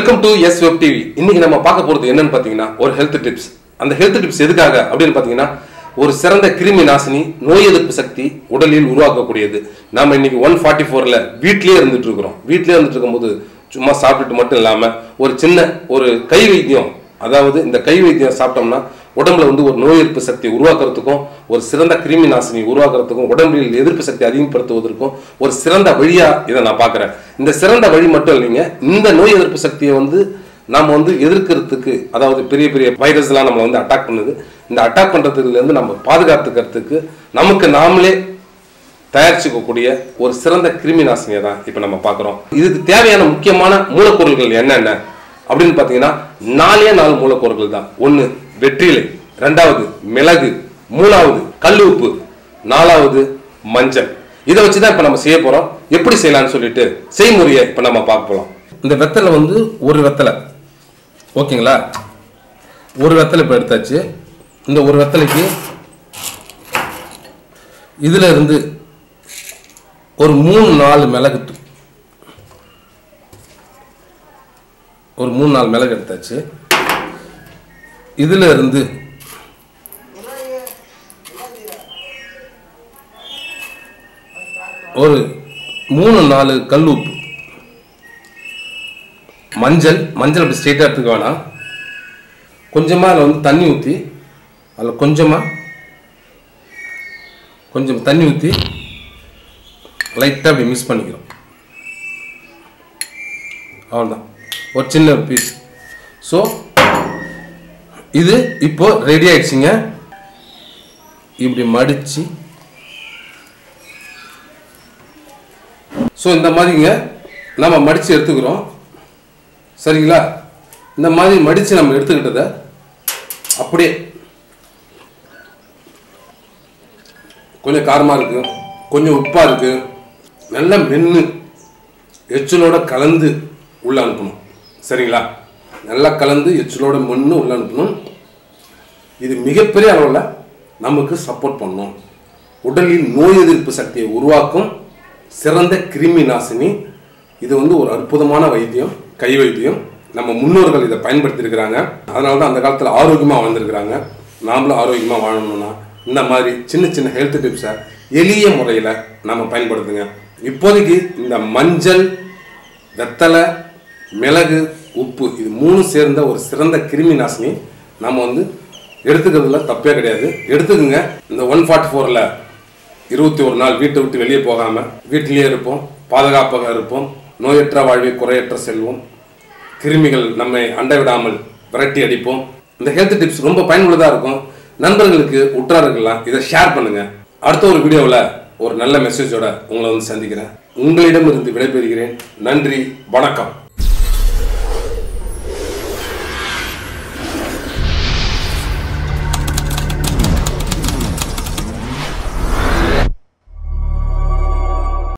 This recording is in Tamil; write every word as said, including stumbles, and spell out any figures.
Welcome to S web TV. இன்னைக்கு நம்ம பார்க்க போறது என்னன்னு பாத்தீங்கன்னா ஒரு ஹெல்த் டிப்ஸ். அந்த ஹெல்த் டிப்ஸ் எதுக்காக அப்படின்னு பாத்தீங்கன்னா ஒரு சிறந்த கிருமி நாசினி நோய் எதிர்ப்பு சக்தி உடலில் உருவாக்கக்கூடியது. நாம இன்னைக்கு ஒன் ஃபார்ட்டி ஃபோர்ல வீட்லயே இருந்துட்டு இருக்கிறோம். வீட்லயே இருந்துட்டு இருக்கும்போது சும்மா சாப்பிட்டுட்டு மட்டும் இல்லாம ஒரு சின்ன ஒரு கை வைத்தியம், அதாவது இந்த கை வைத்தியம் சாப்பிட்டோம்னா உடம்புல வந்து ஒரு நோய் எதிர்ப்பு சக்தி உருவாக்குறதுக்கும் ஒரு சிறந்த கிருமி நாசினி உருவாக்குறதுக்கும் உடம்பில் எதிர்ப்பு சக்தி அதிகப்படுத்துவதற்கும் ஒரு சிறந்த வழியா இதை நான் பார்க்குறேன். இந்த சிறந்த வழி மட்டும் இல்லைங்க, இந்த நோய் எதிர்ப்பு சக்தியை வந்து நாம் வந்து எதிர்க்கிறதுக்கு, அதாவது பெரிய பெரிய வைரஸ்லாம் நம்மளை வந்து அட்டாக் பண்ணுது, இந்த அட்டாக் பண்ணுறதுலேருந்து நம்ம பாதுகாத்துக்கிறதுக்கு நமக்கு நாமளே தயாரிச்சுக்கக்கூடிய ஒரு சிறந்த கிருமி நாசினியை தான் இப்போ நம்ம பார்க்குறோம். இதுக்கு தேவையான முக்கியமான மூலப்பொருட்கள் என்னென்ன அப்படின்னு பார்த்தீங்கன்னா நாலே நாலு மூலப்பொருட்கள் தான். ஒன்று வெற்றிலை, ரெண்டாவது மிளகு, மூணாவது கல் உப்பு, நாலாவது மஞ்சள். இதை வச்சு தான் இப்போ நம்ம செய்ய போகிறோம். எப்படி செய்யலாம்னு சொல்லிட்டு செய்முறையை இப்போ நம்ம பார்க்க போகலாம். இந்த வெத்தலை வந்து ஒரு வெத்தலை, ஓகேங்களா? ஒரு வெத்தலை இப்போ எடுத்தாச்சு. இந்த ஒரு வெத்தலைக்கு இதில் இருந்து ஒரு மூணு நாலு மிளகு, ஒரு மூணு நாலு மிளகு எடுத்தாச்சு. இதில் இருந்து ஒரு மூணு நாலு கல் உப்பு, மஞ்சள் மஞ்சள் அப்படி ஸ்ட்ரெயிட்டாக எடுத்துக்க வேணாம், கொஞ்சமாக அதில் வந்து தண்ணி ஊற்றி, அதில் கொஞ்சமாக கொஞ்சம் தண்ணி ஊற்றி லைட்டாக அப்படி மிக்ஸ் பண்ணிக்கிறோம். அவ்வளோதான், ஒரு சின்ன பீஸ். ஸோ இது இப்போ ரெடி ஆயிடுச்சுங்க. இப்படி மடிச்சு, ஸோ இந்த மாதிரிங்க நம்ம மடித்து எடுத்துக்கிறோம். சரிங்களா? இந்த மாதிரி மடித்து நம்ம எடுத்துக்கிட்டதை அப்படியே கொஞ்சம் காரமாக இருக்கு, கொஞ்சம் உப்பாக இருக்கு, நல்லா மென்று எச்சிலோட கலந்து உள்ள அனுப்பணும். சரிங்களா? நல்லா கலந்து எச்சிலோட மென்று உள்ள அனுப்பணும். இது மிகப்பெரிய அளவில் நமக்கு சப்போர்ட் பண்ணும். உடலில் நோய் எதிர்ப்பு சக்தியை உருவாக்கும் சிறந்த கிருமி நாசினி. இது வந்து ஒரு அற்புதமான வைத்தியம், கை வைத்தியம். நம்ம முன்னோர்கள் இதை பயன்படுத்தியிருக்கிறாங்க. அதனால தான் அந்த காலத்தில் ஆரோக்கியமாக வாழ்ந்துருக்கிறாங்க. நாமளும் ஆரோக்கியமாக வாழணும்னா இந்த மாதிரி சின்ன சின்ன ஹெல்த் டிப்ஸை எளிய முறையில் நம்ம பயன்படுத்துங்க. இப்போதைக்கு இந்த மஞ்சள், வெத்தலை, மிளகு, உப்பு, இது மூணு சேர்ந்த ஒரு சிறந்த கிருமி நாசினி நம்ம வந்து எடுத்துக்கிறதுல தப்பே கிடையாது. எடுத்துக்கோங்க. இந்த ஒன் ஃபார்ட்டி ஃபோரில் இருபத்தி ஒரு நாள் வீட்டை விட்டு வெளியே போகாமல் வீட்டிலேயே இருப்போம், பாதுகாப்பாக இருப்போம், நோயற்ற வாழ்வை குறையற்ற செல்வோம், கிருமிகள் நம்மை அண்டை விடாமல் விரட்டி அடிப்போம். இந்த ஹெல்த் டிப்ஸ் ரொம்ப பயனுள்ளதாக இருக்கும். நண்பர்களுக்கு, உற்றார்கள்லாம் இதை ஷேர் பண்ணுங்க. அடுத்த ஒரு வீடியோவில் ஒரு நல்ல மெசேஜோட உங்களை வந்து சந்திக்கிறேன். உங்களிடமிருந்து விடைபெறுகிறேன். நன்றி, வணக்கம்.